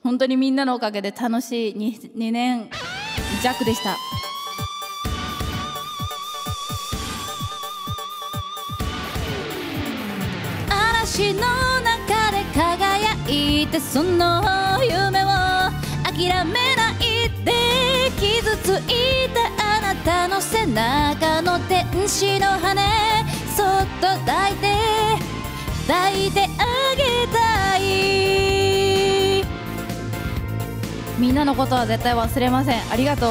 本当にみんなのおかげで楽しい 2年弱でした。嵐の中で輝いて、その夢を諦めないで、傷ついたあなたの背中の天使の羽、そっと抱いてあげたい。みんなのことは絶対忘れません。ありがとう。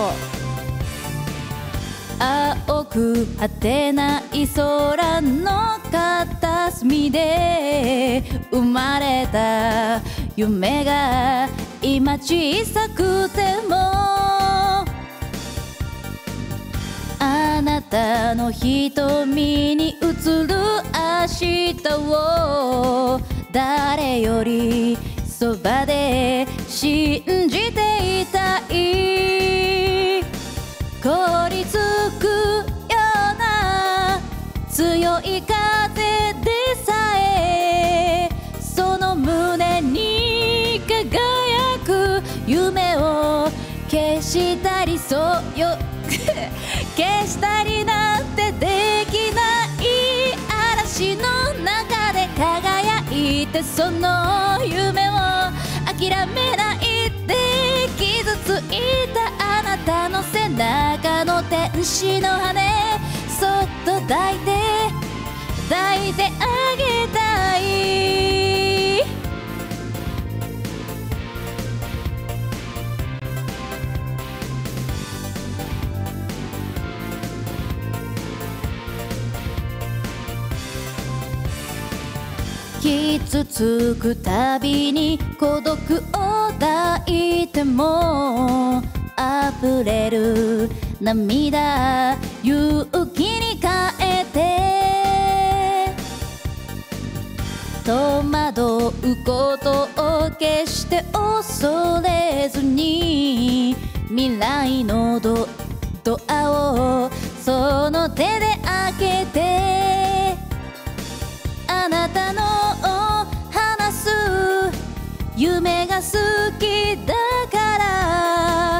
青く果てない空の片隅で生まれた夢が今小さくても、あなたの瞳に映る明日を誰よりそばで信じていたい。凍りつくような強い風でさえ、その胸に輝く夢を消したりそうよ消したりなんてできない。嵐の中で輝いて、その夢を諦めないで、傷ついたあなたの背中の天使の羽、そっと抱いてあげたい。傷つくたびに孤独を抱いても、溢れる涙勇気に変えて、戸惑うことを決して恐れずに、未来のドアをその手で開けて、あなたの話す夢が好きだから、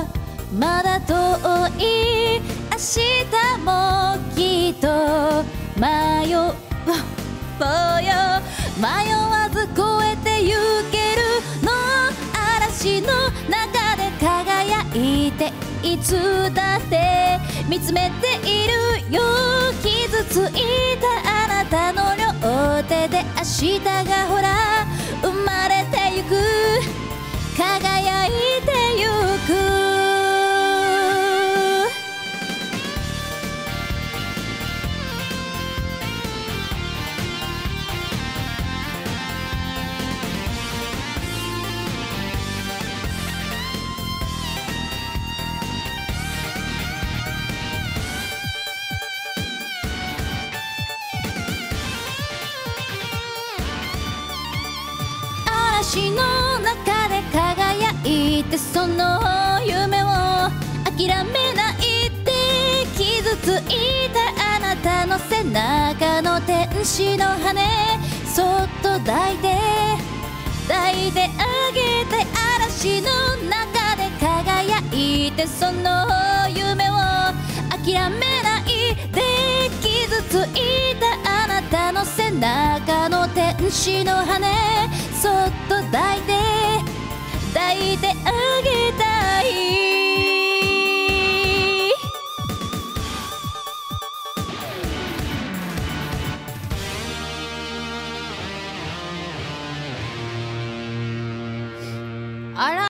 まだ遠い明日もきっと迷わず越えてゆけるの。嵐の中で輝いて、いつだって見つめているよ。傷ついたあなたの両手で明日がほら生まれてゆく、輝いてゆく。嵐の中で輝いて、その夢を諦めないで、傷ついたあなたの背中の天使の羽、そっと抱いてあげて。嵐の中で輝いて、その夢を諦めないで、傷ついたあなたの背中の天使の羽、そっと抱いてあげたい。あら。